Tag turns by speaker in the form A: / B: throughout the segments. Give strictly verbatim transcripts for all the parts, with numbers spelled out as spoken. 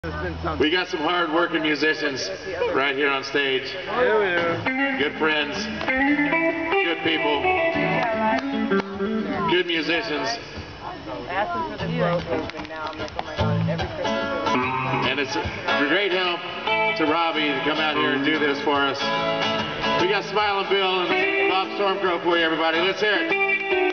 A: We got some hard-working musicians right here on stage. Good friends, good people, good musicians. And it's a great help to Robbie to come out here and do this for us. We got Smiling Bill and Bob Stormgrove for you, everybody. Let's hear it.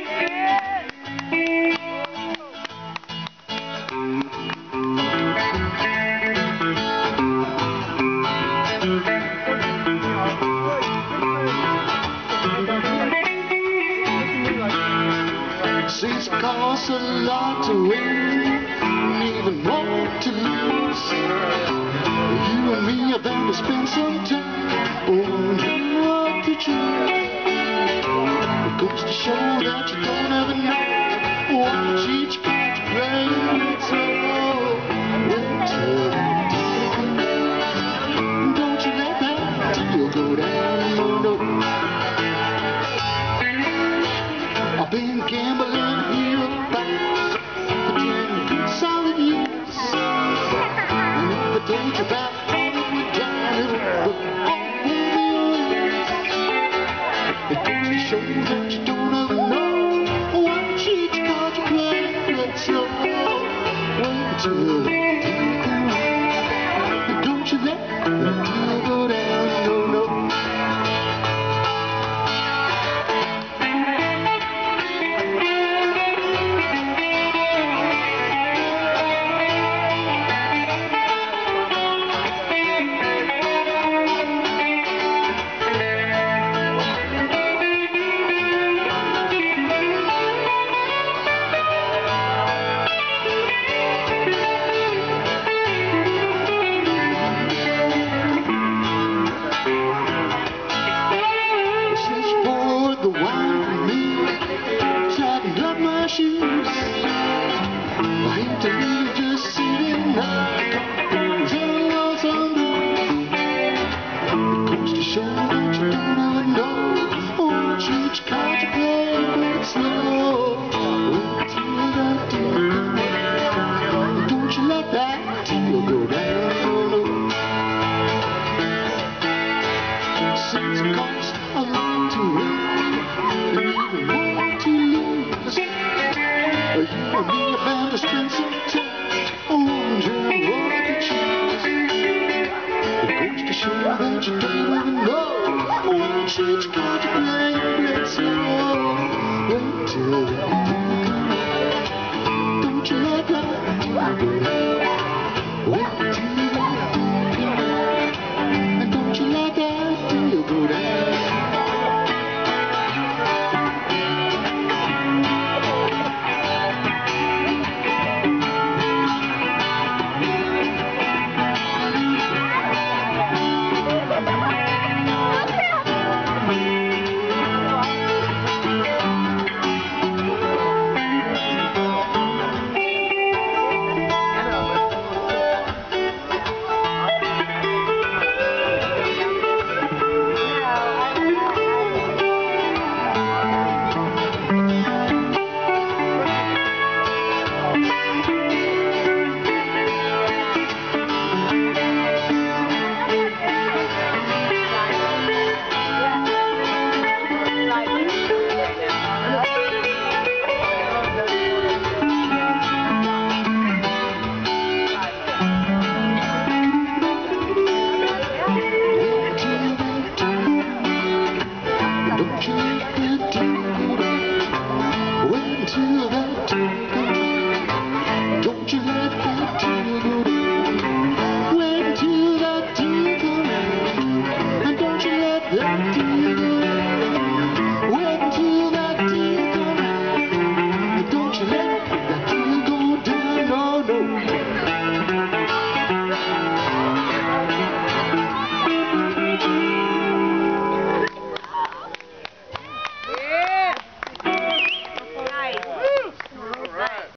B: Seems it costs a lot to win, and even more to lose. You and me are bound to spend some time on what to choose. It goes to show that you don't ever know what each card to play. So wait till don't you let that deal go down, no, no. I've been gambling here about for ten good solid years. And if I told you about all that we've done, it would all be yours. It goes to show you that you don't ever know what each card you play. Let's go wait till the deal comes. Don't you let the deal go down, no, no. Shoes. I hate to leave just sitting there, jealous under. It goes to show that you don't ever know which each card you play. It's slow. Wait till that deal comes. Don't you let that deal go down, no, no. Since it costs a lot to win, and even more to lose. You and me are bound to spend some time on what to choose. It goes to show that you don't even know which each card you play. Let's go wait till the deal comes. Don't you let that deal go down. Wait till the deal comes. And don't you let that deal go down. Don't you let that deal go down. Wait until that deal comes. And don't you let that deal go down.